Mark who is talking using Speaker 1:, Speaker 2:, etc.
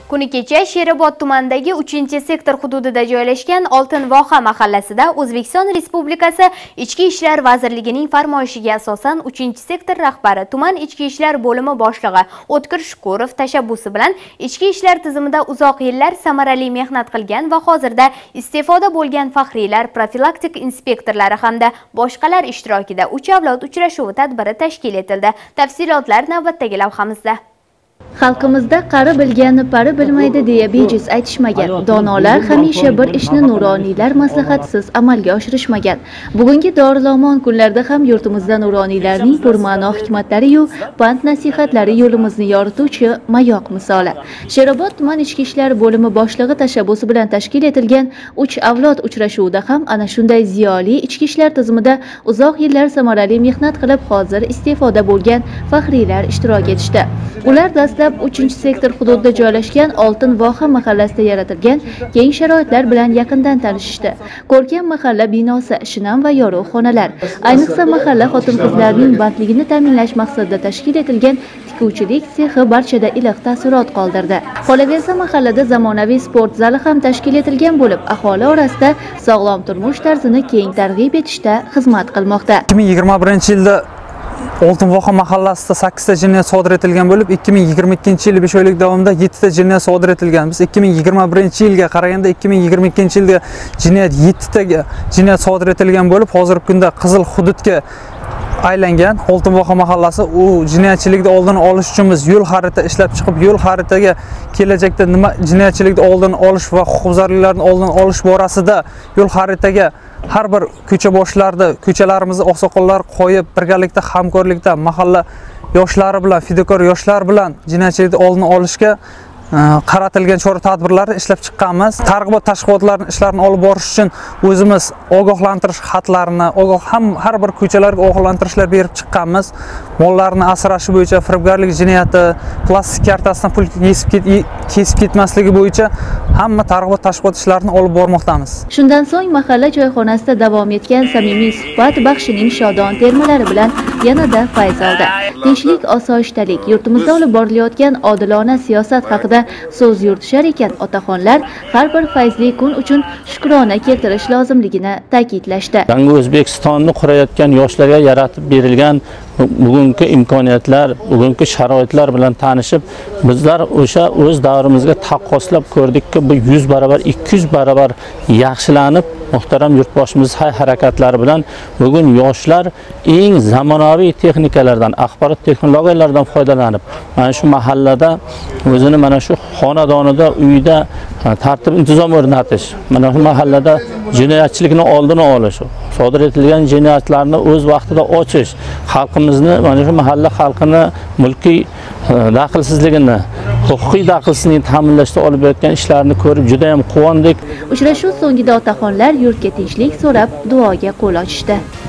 Speaker 1: Kuni kecha Sherobod tumanidagi 3-sektor hududida joylashgan Oltinvoha mahallasida O'zbekiston Respublikasi Ichki ishlar vazirligining farmoyishiga asosan 3-sektor rahbari tuman ichki ishlar bo'limi boshlig'i O'tkir Shukurov tashabbusi bilan ichki ishlar tizimida uzoq yillar samarali mehnat qilgan va hozirda iste'foda bo'lgan faxriylar, profilaktik inspektorlari hamda boshqalar ishtirokida 3 avlod uchrashuvi tadbiri tashkil etildi. Tafsilotlar navbatdagi lavhamizda.
Speaker 2: Xalqimizda qari bilganni pari bilmaydi deya bejiz aytishmagan. Donolar hamisha bir ishni nuroniylar maslahatisiz amalga oshirishmagan. Bugungi Dorilomon kunlarda ham yurtimizda nuroniylarning purma'no hikmatlari yu pand nasihatlari yo'limizni yorituvchi mayoq misoli. Sherobod tuman ichki ishlar bo'limi boshlig'i tashabbusi bilan tashkil etilgan 3 avlod uchrashuvida ham ana shunday ziyoli ichki ishlar tizimida uzoq yillar samarali mehnat qilib hozir iste'foda bo'lgan faxriylar ishtirok etishdi. Ular dastlab 3-sektor hududida joylashgan Oltinvoha mahallasida yaratilgan keng sharoitlar bilan yaqindan tanishishdi. Ko'rkam mahalla binosi, shinam va yorug' xonalar, ayniqsa mahalla xotin-qizlarining bandligini ta'minlash maqsadida tashkil etilgan tikuvchilik sexi barchada iliq taassurot qoldirdi. Qolaversa mahallada zamonaviy sport zali ham tashkil etilgan bo'lib, aholi orasida sog'lom turmush tarzini keng targ'ib etishda xizmat qilmoqda.
Speaker 3: 2021-yilda Oltinvoha mahallasida 8 ta jinoyat sodir etilgan bo'lib, 2022-yil 5 oylik davomida 7 ta jinoyat sodir etilgan. Biz 2021-yilga qaraganda 2022-yilda jinoyat 7 ta jinoyat sodir etilgan bo'lib, hozirgi kunda qizil hududga aylangan Oltinvoha mahallasi. U jinoyatchilikni oldini olish uchun biz yo'l xarita ishlab chiqib, yo'l xaritaga kelajakda nima jinoyatchilikni oldini olish va huquqbuzarliklarni oldini olish borasida yo'l xaritaga har bir ko'cha boshlarida ko'chalarimizni oqsoqollar qo'yib, birgalikda hamkorlikda mahalla yoshlari bilan, fidakor yoshlar bilan jinoyatchilikni oldini olishga qaratilgan chora-tadbirlarni ishlab chiqqanmiz. Targ'ibot tashkilotlarning ishlarini olib borish uchun o'zimiz ogohlantirish xatlarini, har bir ko'chalarga ogohlantirishlar berib chiqqanmiz. Mollarni asrashi bo'yicha firibgarlik jinoyati, plastik kartasidan pul kesib ketmasligi bo'yicha hamma targ'ibot tashkilot ishlarini olib bormoqdamiz.
Speaker 2: Shundan so'ng mahalla choyxonasida davom etgan samimiy suhbat baxshining shodon termalari bilan yanada fayz oldi. Tinchlik, osoyishtalik, yurtimizda olib borilayotgan odilona siyosat haqida so'z yuritishar ekan, otaxonlar har bir fayzli kun uchun shukrona keltirish lozimligini ta'kidlashdi.
Speaker 4: Yangi O'zbekistonni qurayotgan yoshlarga yaratib berilgan bugungi imkoniyatlar, bugungi sharoitlar bilan tanishib, bizlar o'sha o'z davrimizga taqqoslab ko'rdikki, bu 100 barobar, 200 barobar yaxshilanib, muhtaram yurtboshimiz harakatlari bilan bugun yoshlar eng zamonaviy texnikalardan, axborot texnologiyalaridan foydalanib, mana shu mahallada o'zini mana shu xonadonida, uyida tartib intizom o'rnatish, mana shu mahallada jinoyatchilikni oldini olish, sodir etilgan jinoyatlarni o'z vaqtida ochish, xalqimizni, mana shu mahalla xalqini mulkiy daxlsizligini, huquqiy daxlsizligini ta'minlashda olib o'tgan ishlarni ko'rib juda ham quvondik.
Speaker 2: Uchrashuv so'ngida otaxonlar yurtga tinchlik so'rab duoga qo'l ochishdi.